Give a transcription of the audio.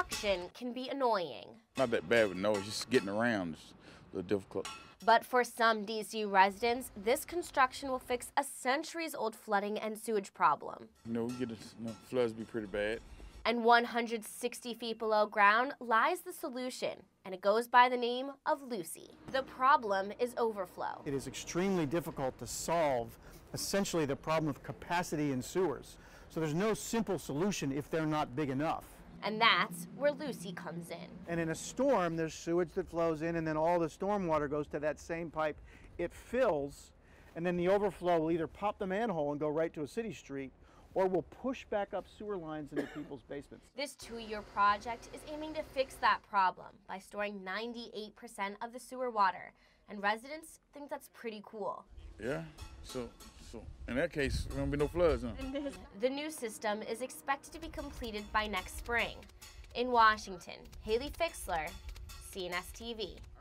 construction can be annoying. Not that bad with noise, just getting around is a little difficult. But for some DC residents, this construction will fix a centuries-old flooding and sewage problem. You know, we get floods be pretty bad. And 160 feet below ground lies the solution, and it goes by the name of Lucy. The problem is overflow. It is extremely difficult to solve essentially the problem of capacity in sewers. So there's no simple solution if they're not big enough. And that's where Lucy comes in. And in a storm, there's sewage that flows in, and then all the storm water goes to that same pipe. It fills, and then the overflow will either pop the manhole and go right to a city street, or will push back up sewer lines into people's basements. This 2-year project is aiming to fix that problem by storing 98% of the sewer water, and residents think that's pretty cool. Yeah, so in that case, there won't be no floods, huh? The new system is expected to be completed by next spring. In Washington, Haley Fixler, CNS-TV.